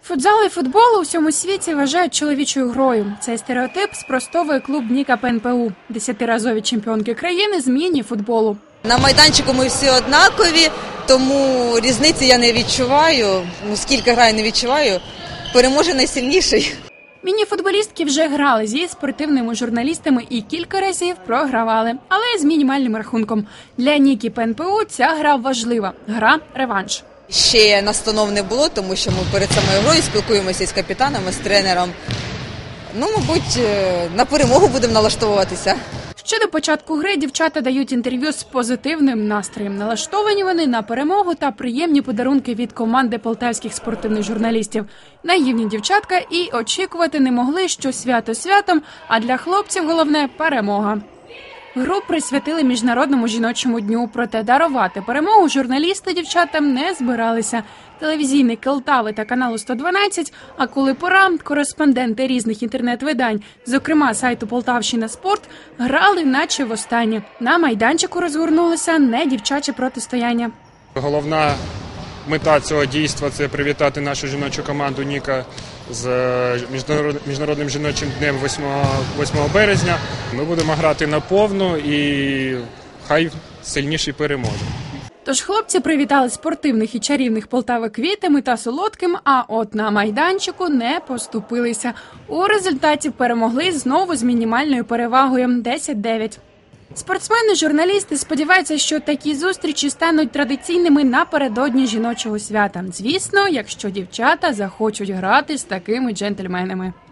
Футзал і футбол у всьому світі вважають чоловічою грою. Цей стереотип спростовує клуб Ніка ПНПУ, 10-разові чемпіонки країни з міні-футболу. На майданчику ми всі однакові, тому різниці я не відчуваю. Скільки граю, не відчуваю. Переможе найсильніший. Міні-футболістки вже грали зі спортивними журналістами і кілька разів програвали, але з мінімальним рахунком. Для Ніки ПНПУ ця гра важлива. Гра – реванш. Ще настанов не було, тому що ми перед самою грою спілкуємося з капітанами, з тренером. Мабуть, на перемогу будемо налаштовуватися. Ще до початку гри дівчата дають інтерв'ю з позитивним настроєм. Налаштовані вони на перемогу та приємні подарунки від команди полтавських спортивних журналістів. Наївні дівчатка і очікувати не могли, що свято святом, а для хлопців головне – перемога. Гру присвятили Міжнародному жіночому дню, проте дарувати перемогу журналісти дівчатам не збиралися. Телевізійний Полтави та каналу 112, а коли пора, кореспонденти різних інтернет-видань, зокрема сайту «Полтавщина Спорт», грали наче востаннє. На майданчику розгорнулося не дівчаче протистояння. Головна мета цього дійства – це привітати нашу жіночу команду «Ніка» з Міжнародним жіночим днем 8 березня. Ми будемо грати наповну і хай сильніший переможе. Тож хлопці привітали спортивних і чарівних Полтави квітами та солодким, а от на майданчику не поступилися. У результаті перемогли знову з мінімальною перевагою – 10-9. Спортсмени-журналісти сподіваються, що такі зустрічі стануть традиційними напередодні жіночого свята. Звісно, якщо дівчата захочуть грати з такими джентльменами.